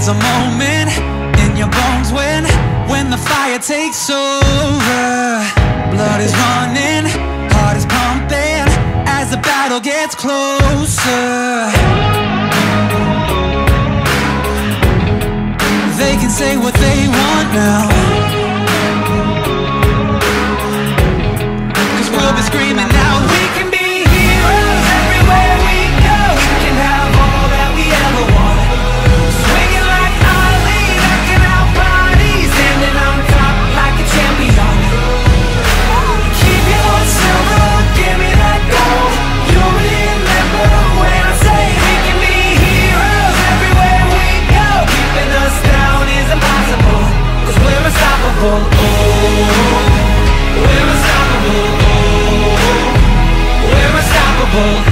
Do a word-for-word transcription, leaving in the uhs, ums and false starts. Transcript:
a moment in your bones when, when the fire takes over. Blood is running, heart is pumping as the battle gets closer. They can say what they want now, 'cause we'll be screaming now. We can be heroes everywhere we go. We can have all that we ever want. Swinging like Ali, knocking out bodies, standing on top like a champion. Keep your silver, give me that gold. You'll remember when I say we can be heroes everywhere we go. Keeping us down is impossible, 'cause we're unstoppable. Oh, we're unstoppable. Oh, we're unstoppable.